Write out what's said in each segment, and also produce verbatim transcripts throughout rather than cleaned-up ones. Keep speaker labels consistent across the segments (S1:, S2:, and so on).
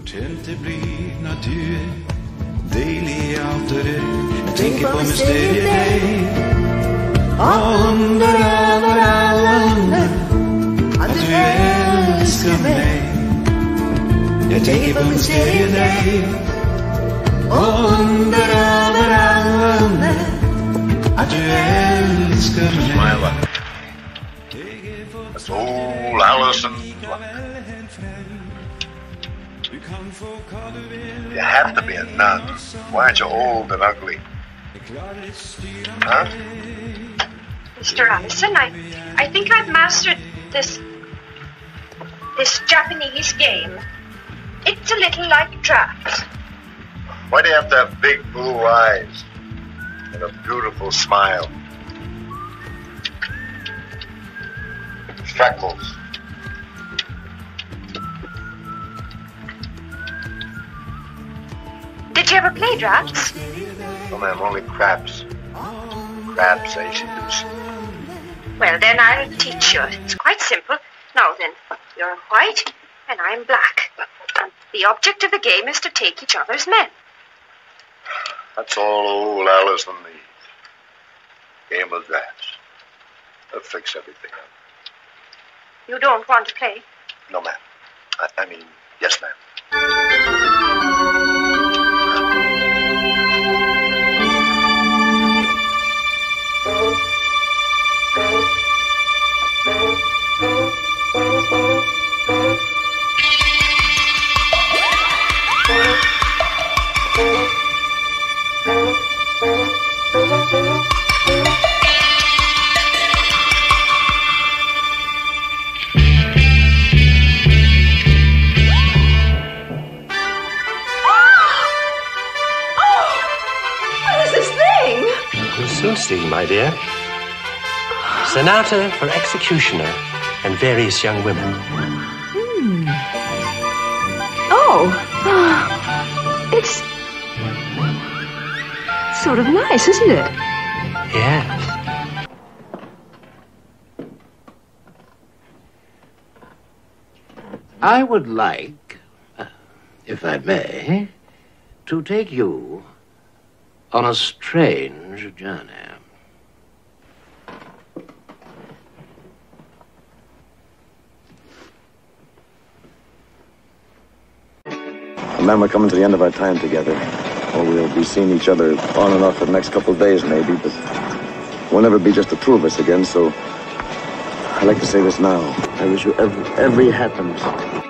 S1: Fortelt det blir natur, deilig altere. Jeg tenker på mysteriet deg, og under over alle under, at du elsker meg. Jeg tenker på mysteriet deg, og under over alle under, at du elsker meg.
S2: That's old Allison. You have to be a nun. Why aren't you old and ugly? Huh?
S3: Mister Allison, I, I think I've mastered this, this Japanese game. It's a little like drafts.
S2: Why do you have to have big blue eyes and a beautiful smile? Freckles.
S3: Did you ever play drafts?
S2: Oh, ma'am, only craps. Craps, I used to use.
S3: Well, then I'll teach you. It's quite simple. Now then, you're white and I'm black. And the object of the game is to take each other's men.
S2: That's all old Allison needs. Game of drafts. That'll fix everything up.
S3: You don't want to play?
S2: No, ma'am. I, I mean, yes, ma'am.
S4: Susie, my dear. Sonata for Executioner and Various Young Women.
S5: Hmm. Oh. It's sort of nice, isn't it?
S4: Yes.
S6: I would like, uh, if I may, to take you on a strange journey.
S7: Ma'am, we're coming to the end of our time together. Or we'll be seeing each other on and off for the next couple of days, maybe, but we'll never be just the two of us again, so I'd like to say this now. I wish you every, every happiness.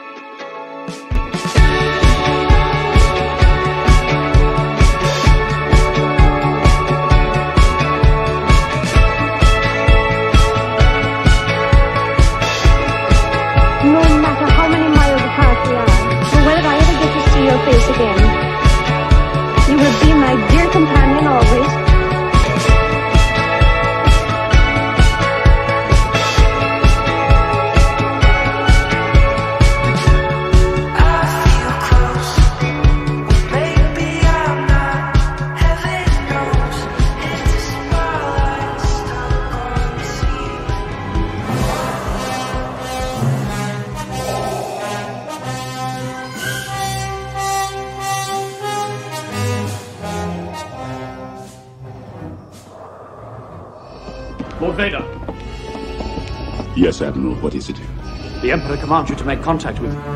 S8: Lord Vader.
S9: Yes, Admiral, what is it?
S8: The Emperor commands you to make contact with him.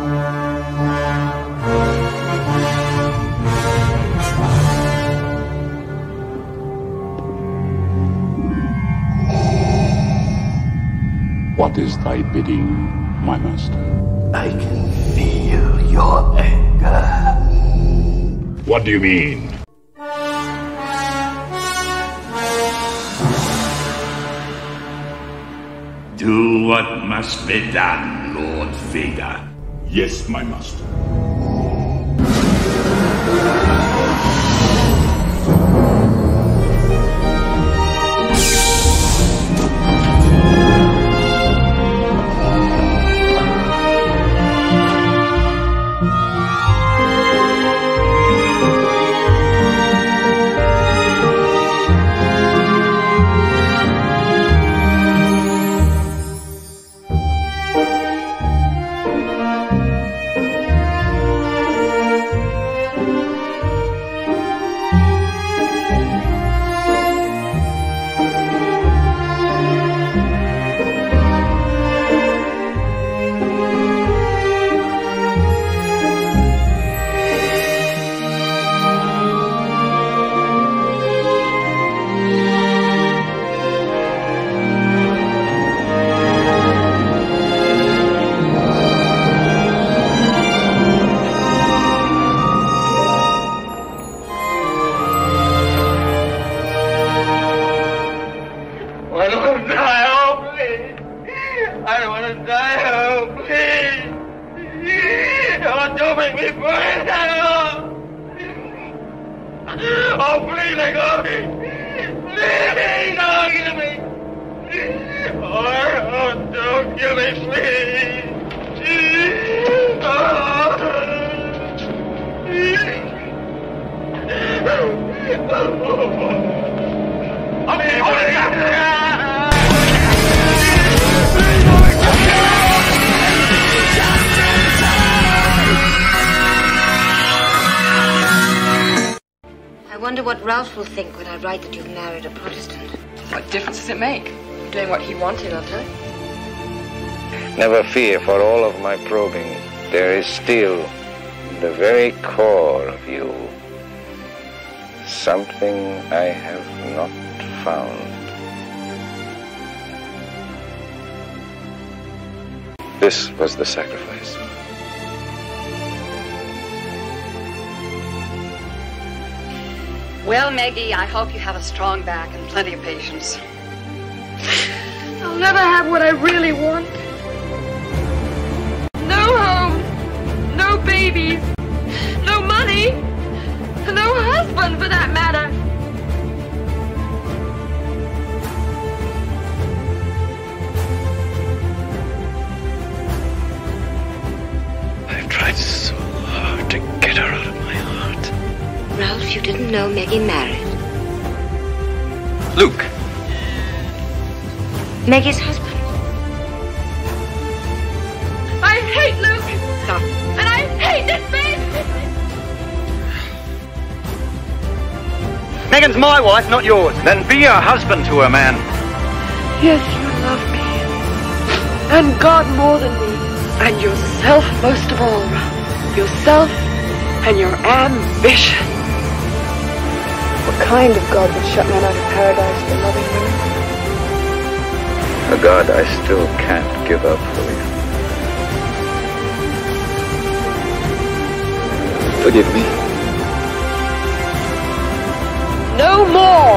S9: What is thy bidding, my master?
S10: I can feel your anger.
S9: What do you mean?
S10: Do what must be done, Lord Vader.
S9: Yes, my master.
S11: don't make me burn! Oh, please, let go of me! Please, don't kill me! Oh, oh, don't kill me, please! Oh.
S12: I wonder what Ralph will think when I write that you've married a Protestant.
S13: What difference does it make? Doing what he wanted of her.
S14: Never fear, for all of my probing, there is still, in the very core of you, something I have not found. This was the sacrifice.
S13: Well, Maggie, I hope you have a strong back and plenty of patience.
S15: I'll never have what I really want. No home, no babies, no money, no husband for that matter.
S14: I've tried so hard to get her out of my heart.
S12: Ralph, you didn't know Maggie married.
S14: Luke.
S12: Maggie's husband.
S15: I hate Luke! Stop. And I hate this baby!
S16: Megan's my wife, not yours. Then be a husband to her, man.
S15: Yes, you love me. And God more than me. And yourself most of all, Ralph. Yourself and your ambition. What kind of God would shut men out of paradise for loving women?
S14: A God I still can't give up for you. Forgive me.
S15: No more!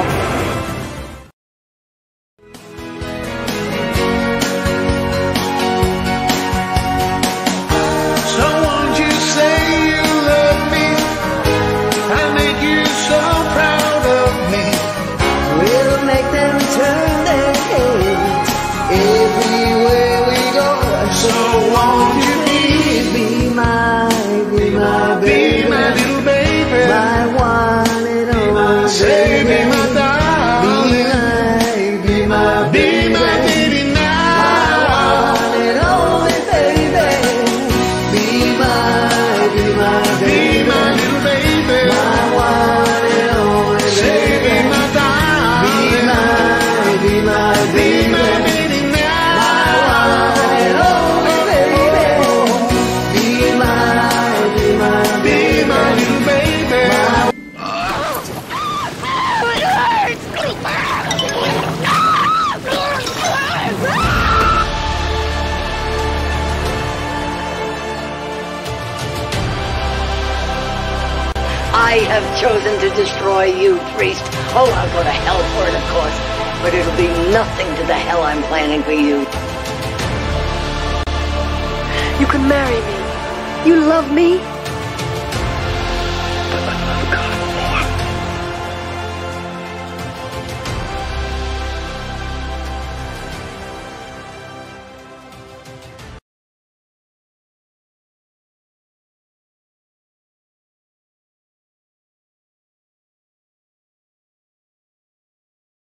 S1: So won't you say you love me? I make you so proud of me. We'll make them turn their heads everywhere we go. So won't you please be my, be my baby, be my little baby, my one and only, say be my darling, be my, be my baby, be my baby now, my one and only baby, be my, be my, be my little baby, my one and only, say be my darling, be my, be my, be my baby now, my one and only baby, be my, be my, be my little baby.
S17: I have chosen to destroy you, priest. Oh, I'll go to hell for it, of course. But it'll be nothing to the hell I'm planning for you.
S15: You can marry me. You love me.
S14: But I love God.